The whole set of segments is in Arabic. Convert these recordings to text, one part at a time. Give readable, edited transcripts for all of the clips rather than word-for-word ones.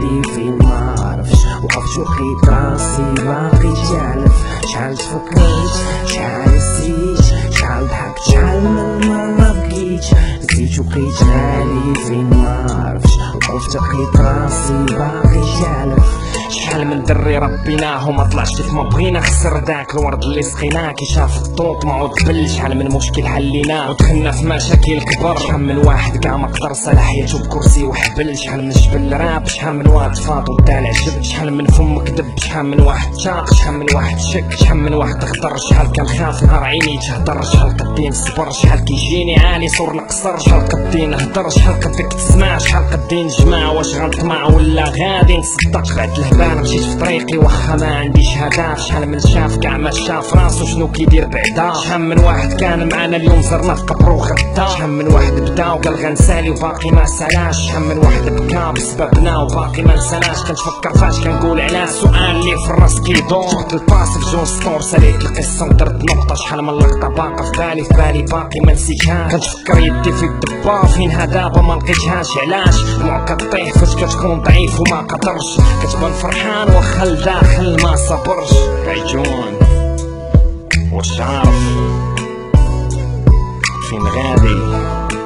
حالي فين معرفش، وقفت ولقيت راسي باقي جالف. شحال تفكرت شحال نسيت، شحال ضحكت شحال من مرة بكيت، نسيت وبقيت حالي فين معرفش، وقفت لقيت راسي باقي جالف. شحال من دري ربيناه وما طلعش كيف ما بغينا، خسر داك الورد اللي سقيناه كي شاف الطوط ما عود بل. شحال من مشكل حليناه ودخلنا في مشاكل كبر، شحال من واحد كاع ما قدر صالح حياته بكرسي وحبل. شحال من جبل راب، شحال من واد فاط ودال عجب، شحال من فم كذب، شحال من واحد تاق، شحال من واحد شك، شحال من واحد خطر. شحال كان خاف نهار عيني تهدر، شحال قدي نصبر، شحال كيجيني عالي صور نقصر، شحال قدي نهدر، شحال قدك تسمع، شحال قدي نجمع. واش غنطمع ولا غادي نصدق؟ بعد الهبان مشيت في طريقي واخا ما عنديش هدف. شحال من شاف كاع ما شاف راسو شنو كيدير بعدا، شحال من واحد كان معانا اليوم زرنا في قبرو غدا، شحال من واحد بدا وقال غنسالي وباقي ما سالاش، شحال من واحد بكا بسببنا وباقي ما نسالاش. كنتفكر فاش كنقول على السؤال اللي في الراس كيدور، جبت الباس في جون ستور ساليت القصه ودرت نقطه. شحال من لقطه باقا في بالي باقي ما نسيتهاش، كنتفكر يدي في الدبا فينها دابا ما لقيتهاش. علاش دموع كطيح فاش كتكون ضعيف وما قدرش، كتبان فرحان واخا لداخل ما صبرش. عيجون واش عارف فين غادي،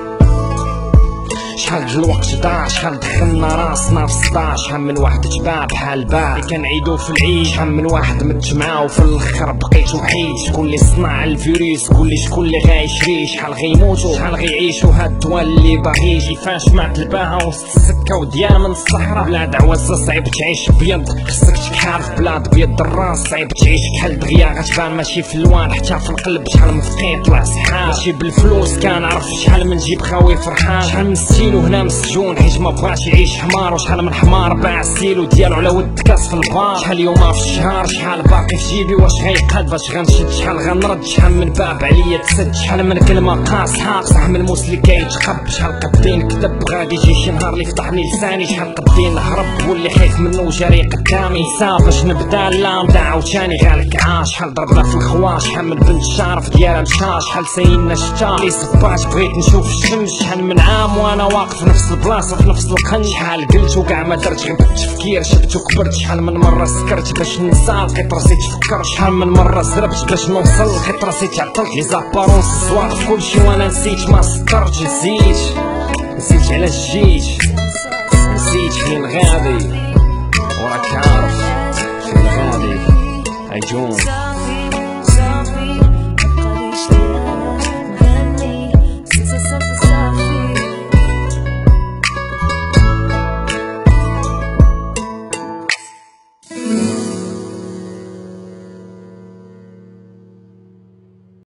شحال الوقت ضاع، شحال دخلنا راسنا في صداع. شحال من واحد تباع بحال باع اللي كنعيدو في العيد، شحال من واحد متجمع وفي الاخر بقيت وحيد. شكون اللي صنع الفيروس؟ قولي شكون اللي غايشري؟ شحال غيموتو شحال غيعيشو هاد الدوا اللي باغي يجي؟ فاش ما تلباها وسط السكه وديال من الصحراء. بلاد عوزه صعيب تعيش بيض، خصك تكحال في بلاد بيض الراس. صعيب تعيش كحل دغيا غتبان ماشي في اللوان حتى في القلب. شحال من فقير طلع سحاب ماشي بالفلوس كنعرف، شحال من جيب خاوي فرحان، شحال من ستيلو هنا مسجون حيت ما بغاش يعيش حمار. وشحال من حمار باع ستيلو ديالو على ود كاس في البار. شحال يوما في الشهر، شحال باقي في جيبي واش غيقاد باش غنشد، شحال غنرد، شحال من باب عليا تسد. شحال من كلمه قاصحه صح من الموس اللي كيتخب، شحال قدي نكذب غادي يجي شي نهار اللي يفتحني لساني. شحال قدي نهرب واللي خايف منه جاري قدامي، نسى باش نبدا لا نضيع عاوتاني غير عاش. شحال ضربنا في الخوا، شحال من بنت شارف ديالها مشى، شحال ساينا الشتا لي صباش بغيت نشوف الشمس. شحال من عام وانا واقف في نفس البلاصه في نفس القن، شحال قلت وكاع ما درت غير بالتفكير شبت وكبرت. شحال من مره سكرت باش ننسى لقيت راسي تفكر، شحال من مره زربت باش نوصل لقيت راسي تعطلت. لي زابارونس الزواق في كلشي وانا نسيت ما سطرت. نسيت علاش جيت، نسيت فين غادي، وراك عارف فين غادي. عيجون